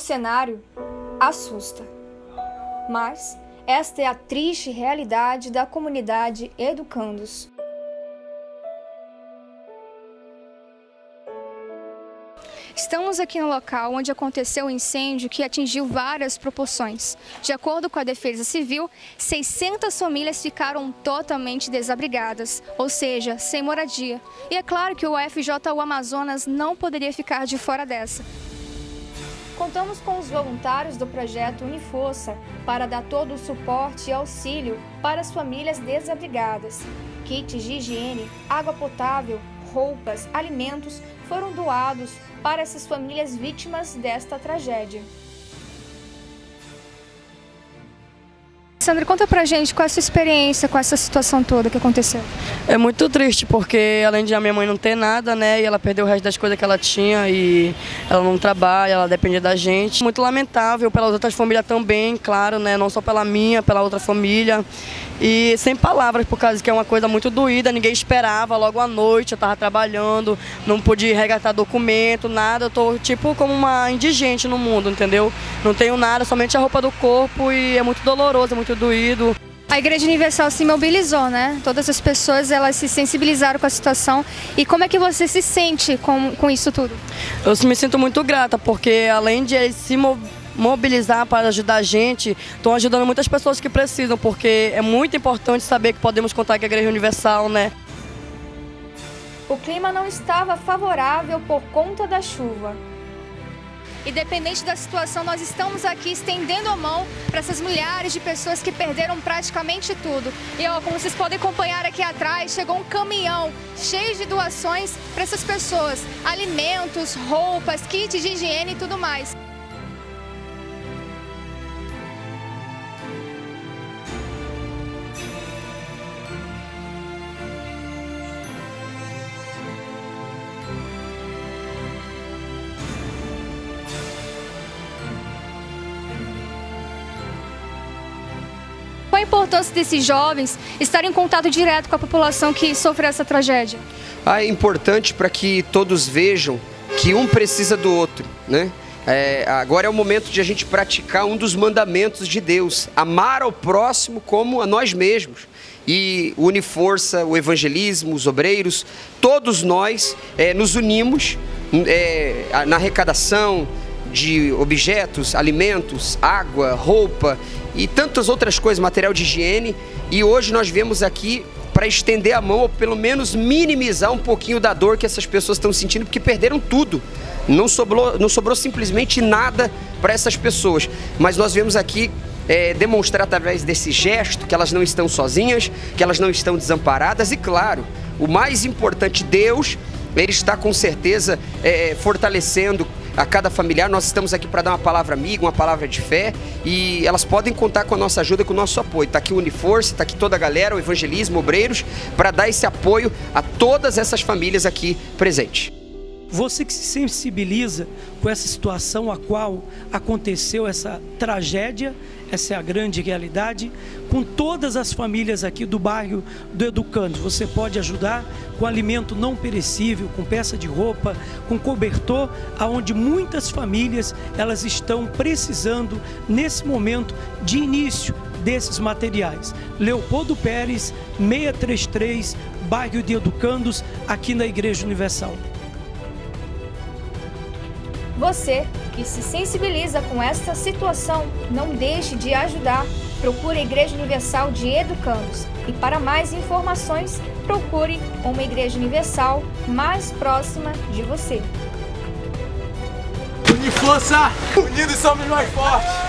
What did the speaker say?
cenário assusta, mas esta é a triste realidade da comunidade Educandos. Estamos aqui no local onde aconteceu o incêndio que atingiu várias proporções. De acordo com a Defesa Civil, 600 famílias ficaram totalmente desabrigadas, ou seja, sem moradia. E é claro que o UFJU Amazonas não poderia ficar de fora dessa. Contamos com os voluntários do projeto Uniforça para dar todo o suporte e auxílio para as famílias desabrigadas. Kits de higiene, água potável, roupas, alimentos foram doados para essas famílias vítimas desta tragédia. Sandra, conta pra gente qual é a sua experiência com essa situação toda que aconteceu. É muito triste porque além de a minha mãe não ter nada, né, e ela perdeu o resto das coisas que ela tinha e ela não trabalha, ela depende da gente. Muito lamentável pelas outras famílias também, claro, né, não só pela minha, pela outra família. E sem palavras, por causa que é uma coisa muito doída, ninguém esperava, logo à noite eu estava trabalhando, não pude resgatar documento, nada, eu tô tipo como uma indigente no mundo, entendeu? Não tenho nada, somente a roupa do corpo e é muito doloroso, é muito doído. A Igreja Universal se mobilizou, né? Todas as pessoas, elas se sensibilizaram com a situação. E como é que você se sente com isso tudo? Eu me sinto muito grata, porque além de eles se mobilizar para ajudar a gente, estão ajudando muitas pessoas que precisam, porque é muito importante saber que podemos contar com a Igreja Universal, né? O clima não estava favorável por conta da chuva. Independente da situação, nós estamos aqui estendendo a mão para essas milhares de pessoas que perderam praticamente tudo. E ó, como vocês podem acompanhar aqui atrás, chegou um caminhão cheio de doações para essas pessoas. Alimentos, roupas, kits de higiene e tudo mais. Qual a importância desses jovens estarem em contato direto com a população que sofreu essa tragédia? É importante para que todos vejam que um precisa do outro, né? Agora é o momento de a gente praticar um dos mandamentos de Deus, amar ao próximo como a nós mesmos. E o Uniforça, o evangelismo, os obreiros, todos nós nos unimos na arrecadação de objetos, alimentos, água, roupa e tantas outras coisas, material de higiene. E hoje nós viemos aqui para estender a mão ou pelo menos minimizar um pouquinho da dor que essas pessoas estão sentindo, porque perderam tudo. Não sobrou simplesmente nada para essas pessoas. Mas nós viemos aqui demonstrar através desse gesto que elas não estão sozinhas, que elas não estão desamparadas. E claro, o mais importante, Deus, Ele está com certeza fortalecendo a cada familiar. Nós estamos aqui para dar uma palavra amiga, uma palavra de fé, e elas podem contar com a nossa ajuda, com o nosso apoio. Está aqui o Uniforça, está aqui toda a galera, o evangelismo, obreiros, para dar esse apoio a todas essas famílias aqui presentes. Você que se sensibiliza com essa situação a qual aconteceu essa tragédia, essa é a grande realidade, com todas as famílias aqui do bairro do Educandos. Você pode ajudar com alimento não perecível, com peça de roupa, com cobertor, aonde muitas famílias elas estão precisando nesse momento de início desses materiais. Leopoldo Pérez, 633, bairro de Educandos, aqui na Igreja Universal. Você que se sensibiliza com essa situação, não deixe de ajudar. Procure a Igreja Universal de Educandos. E para mais informações, procure uma Igreja Universal mais próxima de você. Uniforça! Unidos somos mais fortes!